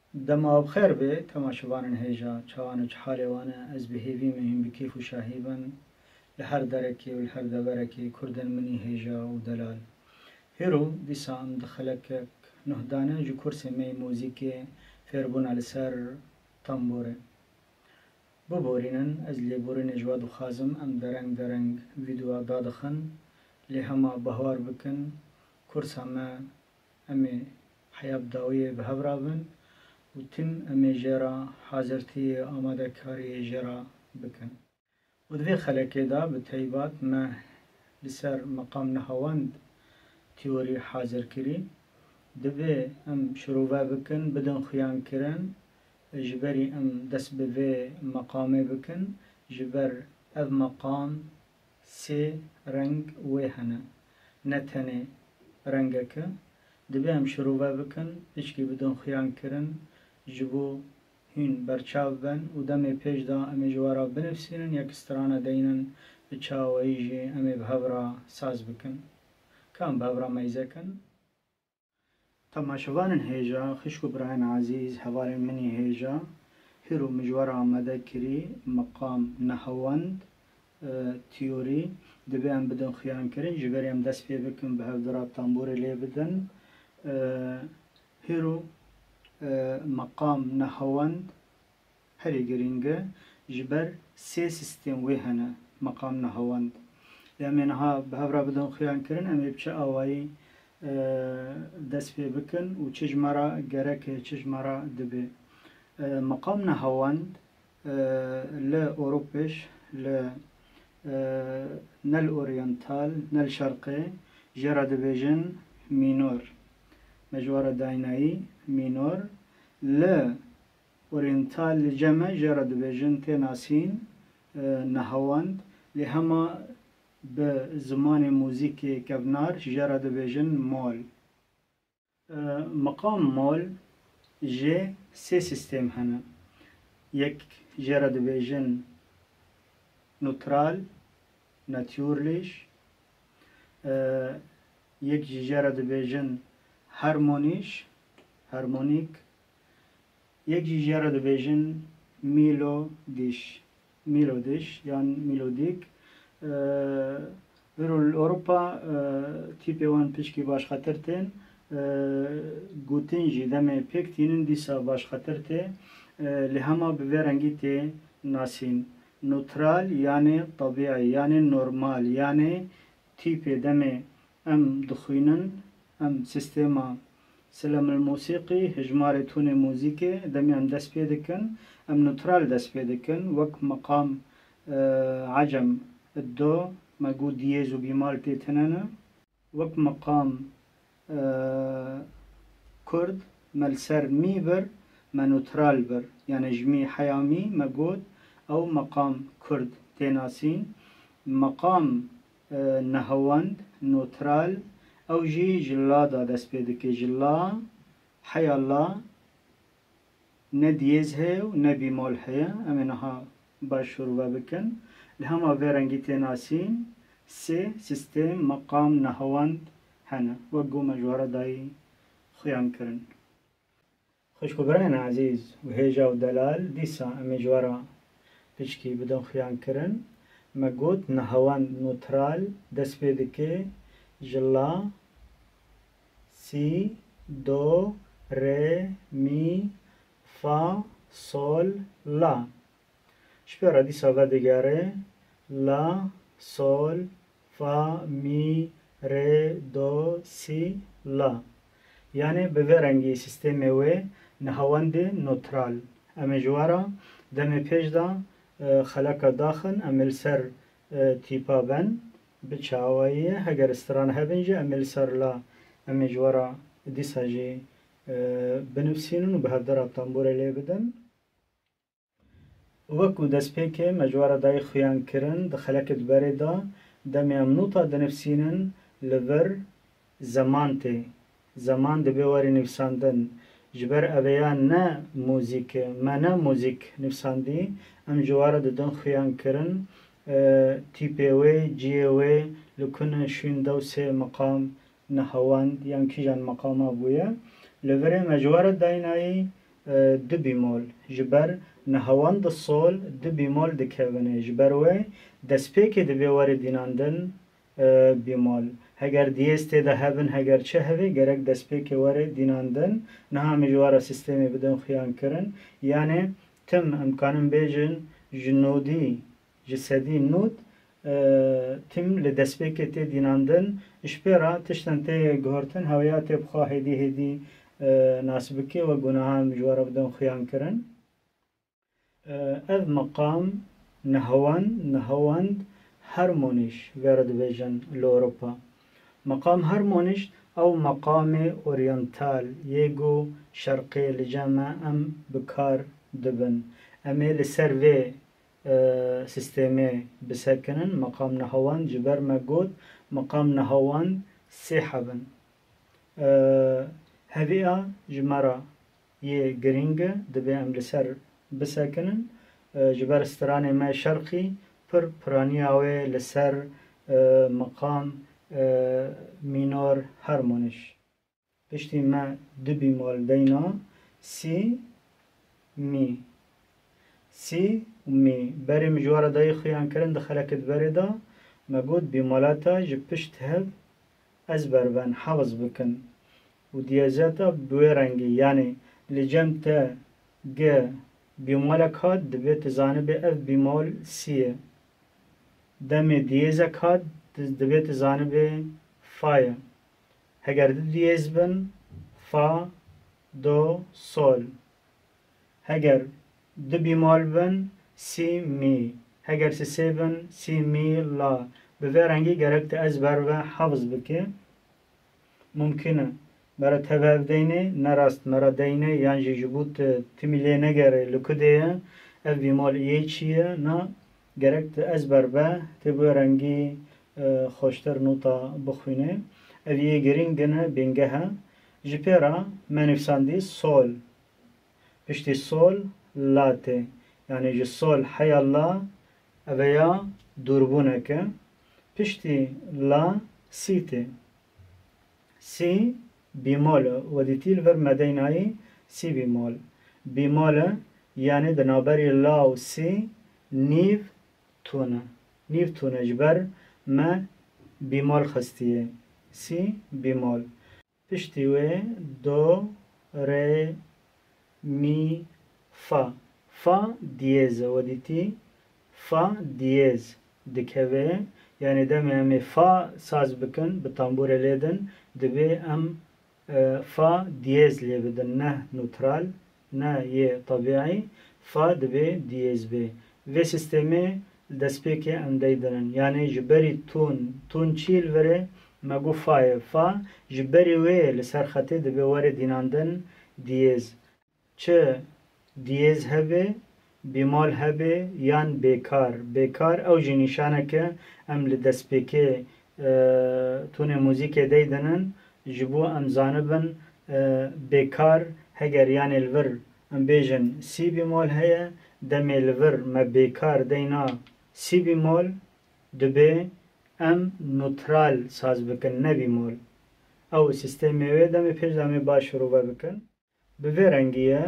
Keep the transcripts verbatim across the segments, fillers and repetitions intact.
دما بخير بي تماشوان هيجا چوان و حالي وانا از بهيفي مهم بكيف وشاهيبا لهر دركي والهر دبركي كردن مني هيجا ودلال هيرو ديسا ام دخلك نهدانا جو كرسي مي موزيكي فيربون على سر تنبوري ببورينن از ليبورين جواد وخازم ام درنگ درنگ فيديو دادخن لهما بهوار بكن كرسا ما امي حياب داوية بهبرابن وتم امي جرا حاضرتي آماده كاري جرا بكن ودوی خلقه دا بتهيبات ما لسر مقام نهاوند تيوري حاضر كري دبي ام شروع بكن بدن خيان كرن جبري ام دس بوي مقامي بكن جبر اف مقام سي رنگ ويهنا نتني رنگك دبي ام شروع بكن اشكي بدن خيان كرن جبو هين برچاو بن و دمي پیش دا امي جوارا بنفسينن يك استرانه دينن بچاو ايجي امي بهبرا ساز بكن كان بهبرا ميزكن تماشوانن هيجا خشكو براين عزيز حوالي مني هيجا هيرو مجوارا مدكري مقام نهوند اه تيوري دبي ام بدن خيان كرن جبري ام دس بي بكن بهبدرا طنبوري لي بدن اه هيرو مقام نهاوند هری گرینگه جبر سه سیستم ویهنه مقام نهاوند یعنی ها به هر بدون خیان کردن امی بچه آوایی دست پی بکن و چیز مرا گرک چیز مرا دبی مقام نهاوند ل اروپش ل نل اورینتال نل شرقی جرا دبیجن مینور مجوار داینایی مینور ل اورینتال لجمع جرد بجن تناسين نهاوند لهما بزمان موزيكي كبنار جرد بجن مول مقام مول جي سي سيستم هنا يك جرد بجن نوترال ناتيورليش يك جرد بجن هارمونيش هارمونيك يجي جرد بيجن ميلوديش ميلوديش يعني ميلوديك برو الأوروبا تيبي وان بيشكي باش خطرتين جوتين جي دمي بيكتين ديسا باش خطرتي لهما بفيرنجيتي ناسين نوترال يعني طبيعي يعني نورمال يعني تيبي دمي ام دخينن ام سيستما سلام الموسيقي هجماري توني موزيكي دمي ام دس بيدكن ام نوترال دس بيدكن وك مقام آه عجم الدو مقود دييز وبيمال تيتننا وك مقام آه كرد ملسر ميبر ما نوترال بر يعني جمي حيامي مقود او مقام كرد تيناسين مقام آه نهواند نوترال او جي جلا دا دست پیدا که جلا حیا الله نه دیز هی و نه بیمال هی امینها باش شروع بکن لهما ورنگی تناسین سه سیستم مقام نهاوند هنه وگو مجواره دای خیان کرن خوشکو براین عزیز و هیجا و دلال دیسا مجواره پشکی بدون خیان کرن مگود نهاوند نوترال دست پیدا که جلا سي دو ري مي فا صول لا شبيرا دي سافا ديگاره لا صول فا مي ري دو سي لا يعني بفرنگي سيستمي وي نهاوند نوترال امي جوارا دمي پیش دا خلقا داخن امل سر تيپا بن بچاوائيه هگر استران هبنجي امل سر لا امي جوارا ديسا جي بنفسينن و بهدر طنبور لي بدن وكو دس بيكي مجوارا داي خيان كرن دخلكت بري دا دمي امنوطا دنفسينن لبر زمان تي زمان دبي واري نفساندن جبر اويان نا موزيك ما نا موزيك نفساندي ام جوارا ددن خيان كرن تيبي وي جي وي لكن شين دوسي مقام نهاوند يعني كيجان مقام ابويا لبري مجوار دايناي دو بیمول جبر نهاوند سول دو بیمول دکونه جبر و دسپیک دبی وار دیناندن بیمول هگر دیست ده هبن هگر چه هوی گرک دسپیک وار دیناندن نه مجوار سیستمی بدون خیان کرن یعنی تم امکانم بیجن جنودی جسدی نود تم لدسپیک تی دیناندن اشپرا تشتن تی گهرتن هویات بخواه هدی هدی ناسبکی و گناه مجوار بدون خیان کرن اذ مقام نهوان نهواند هرمونيش ورد بيجن لأوروبا مقام هرمونيش أو مقام أورينتال يجو شرقي لجامع أم بكار دبن أمي لسروي اه سيستمي بسكنن مقام نهوان جبر مجود مقام نهوان سيحبن اه هذه جمرة يه جرينجا دبي أم لسر بسكنن اه جبر استراني ما شرقي پر پرانیاوی لسر مقام مینور هرمونیش پشتی ما دو بیمول دینا سی می سی و می بری مجوار دای خیان کرن دخلکت بری دا مگود بیمولاتا جی پشت هب از بربن حفظ بکن و دیازاتا بوی رنگی یعنی لجمتا گه بیمولک هاد دبیت زانب اف بیمول سیه دم دیزک هاد دبیت زانب فایا هگر دیز بن فا دو سول هگر دو بیمال بن سی می هگر سی بن سی می لا به رنگی گرکت از بر و حفظ بکه ممکنه برا تباب دینه نراست مرا دینه یعنی جبوت تمیله نگره لکده اف بیمال یه چیه نه گرکت از بر و تبو رنگی خوشتر نوتا بخوینه اف یه گرینگنه بینگه ها جپیرا منفساندی سول پشتی سول لاته یعنی جی سول حی الله اویا دوربونه که پشتی لا سیته سی بیمال و دیتیل ور مدینایی سی بیمال بیمال یعنی دنابری لا و سی نیو تونه نیو تونه جبر ما بیمال خستیه سی بیمال پشتی و دو ری می فا فا دیز و دیتی فا دیز دکوه یعنی دم امی فا ساز بکن به تنبور لیدن دبی ام فا دیز لی بدن نه نوترال نه یه طبیعی فا دبی دیز بی و سیستمی دست پیکی ام دیدنن یعنی جبری تون تون چیل وره مگو فای فا جبری وی لسر خطی دبی وره دیناندن دیز چه دیز هبه بیمال هبه یان بیکار بیکار او جنیشانه که ام لدست پیکی تون موزیک دیدنن جبو ام زانبن بیکار هگر یعنی الور ام بیجن سی بیمال هیا دمی الور ما بیکار دینا سی بیمال دبی ام نوترال ساز بکن نه بیمال او سیستمی وی دمی پیش دمی باش رو بکن به رنگیه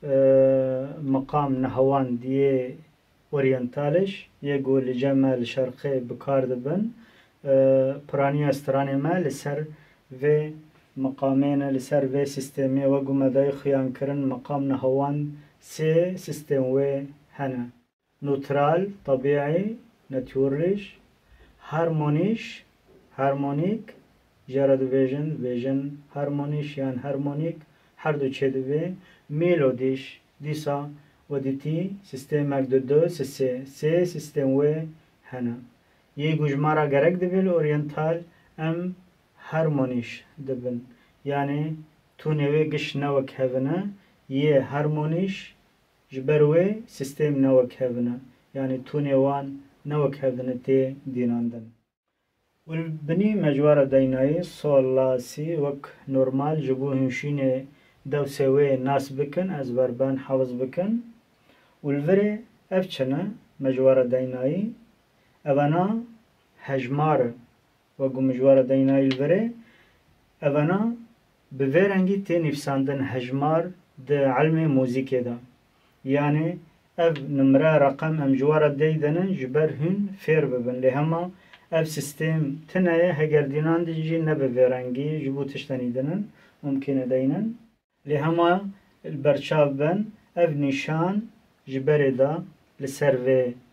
مقام نهوان دیه اورینتالش یه گول جمع شرقی بکار دبن پرانی استرانی ما لسر و مقامين لسر و سيستمي وقوم داي خيان كرن مقام نهوان سي سيستم و هنا نوترال طبيعي ناتورليش هارمونيش هارمونيك جرد فيجن فيجن هارمونيش يعني هارمونيك هر دو چه دوه ميلوديش ديسا وديتي سيستم اك دو دو سي سي سي سيستم و هنا يه گوجمارا گرک دوه اورينتال ام هارمونيش دبن يعني تو نوي قش نوك هفنا يه هارمونيش جبروي سيستم نوك هفنا يعني تو نوان نوك هفنا تي ديناندن والبني مجوارة ديناي صول لاسي وك نورمال جبو هنشيني دو سوي ناس بكن از بربان حافظ بكن والفري افچنا مجوارة ديناي اوانا هجمار وقو مجوارة ديناي الفري اوانا بفرنگی تی نفساندن هجمار د علم موزیک دا يعني اف نمره رقم ام جوارا ديدنن جبر هن فير ببن لهما اف سيستم تنايا هگر دينان دي نبه ورنگي جبو تشتني دنن ممكن دينن لهما البرشاب بن اف نشان جبر دا لسر و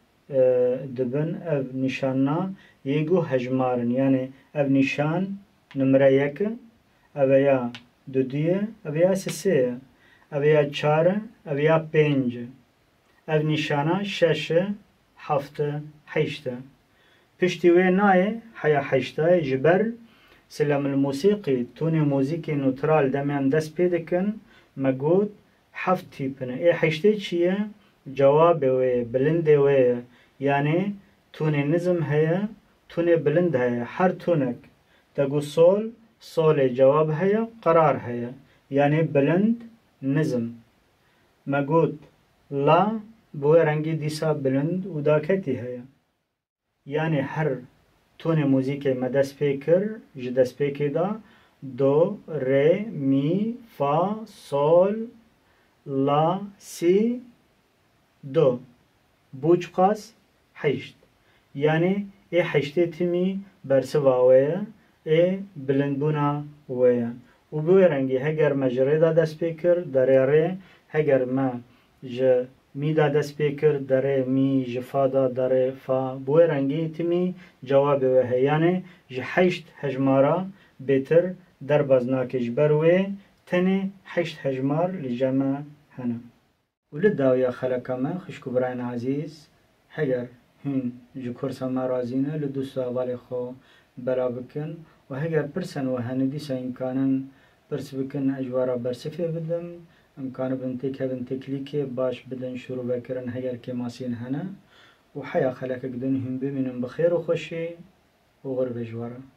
دبن اف نشاننا يگو هجمارن يعني اف نشان نمره يك اف يا دو ديه اف يا سسيه اف يا چار اف يا پنج اف نشانه شش هفته حشته پشتی وی نای حیا حشته جبر سلام الموسیقی تون موزیک نوترال دمیان دست پیدکن مگود هفت تیپنه ای حشته چیه؟ جواب وی بلند وی یعنی تون نظم هیا تون بلند هیا هر تونک تگو سول سول جواب هیا قرار هیا یعنی بلند نظم مگود لا بوی رنگی دیسا بلند و داکتی هیا یعنی هر تون موزیک ما دست پیکر جه دست پیکی دا دو ری می فا سول لا سی دو بوچ قاس حشت یعنی ای حشتی تیمی برسوا ویا ای بلندبونا ویا و بوی رنگی هگر مجره دا دست پیکر داره ری هگر ما جه می دا دست پیکر داره می جفا دا داره فا بوی رنگی تیمی جواب وه یعنی جه حشت هجمارا بهتر در بازناکش بروه تنه حشت هجمار لجمع هنه ولد داویا خلقامه خشکو براین عزیز هگر هین جو کرسا ما رازینه لدوستا والی خو بلا بکن و هگر پرسن و هندیسا امکانن برس بکن اجوارا برسفه بدم امکان بنتك هبن تكليك باش بدن شروع بكرن هجر كماسين هنا وحيا خلق قدنهم بمنهم بخير وخشي وغرب جوارا